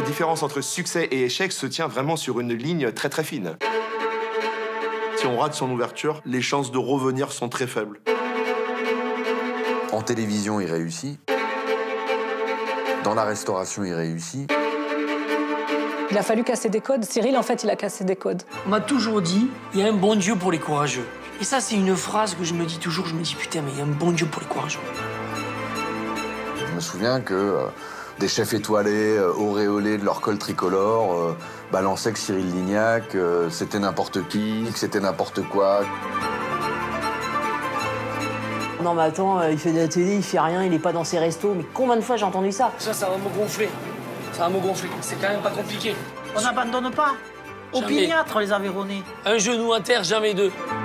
La différence entre succès et échec se tient vraiment sur une ligne très très fine. Si on rate son ouverture, les chances de revenir sont très faibles. En télévision, il réussit. Dans la restauration, il réussit. Il a fallu casser des codes. Cyril, en fait, il a cassé des codes. On m'a toujours dit, il y a un bon Dieu pour les courageux. Et ça, c'est une phrase que je me dis toujours. Je me dis, putain, mais il y a un bon Dieu pour les courageux. Je me souviens que des chefs étoilés, auréolés de leur col tricolore, balançaient que Cyril Lignac, c'était n'importe qui, que c'était n'importe quoi. Non mais attends, il fait de la télé, il fait rien, il est pas dans ses restos. Mais combien de fois j'ai entendu ça? Ça va me gonfler. Ça va me gonfler. C'est quand même pas compliqué. On n'abandonne pas. Jamais. Opiniâtre, les Aveyronnais. Un genou à terre, jamais deux.